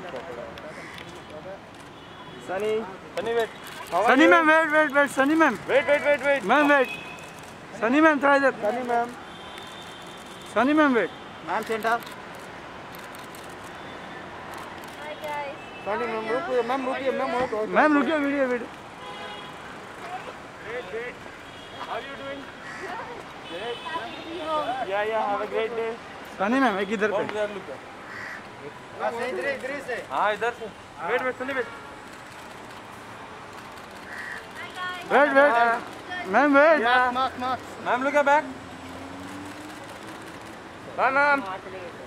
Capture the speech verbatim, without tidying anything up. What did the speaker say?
Sunny. Sunny, wait. Sunny ma'am, wait, wait, wait. Sunny ma'am. Wait, wait, wait, wait. Ma'am, wait. Sunny ma'am, try that. Sunny ma'am. Sunny ma'am, wait. Ma'am, center. Hi guys. Sunny ma'am, look, ma'am, look, ma'am, look. Ma'am, look at video, video. Great, great. How are you doing? Great. Yeah, yeah. Have a great day. Sunny ma'am, एक इधर पे. इधर look. हाँ, इधर इधर से. हाँ, इधर से. Wait, wait, Sunny, wait. Hi guys. Wait, wait. Ma'am, wait. Yeah. Mark, mark. Ma'am, look at back. Bye, ma'am.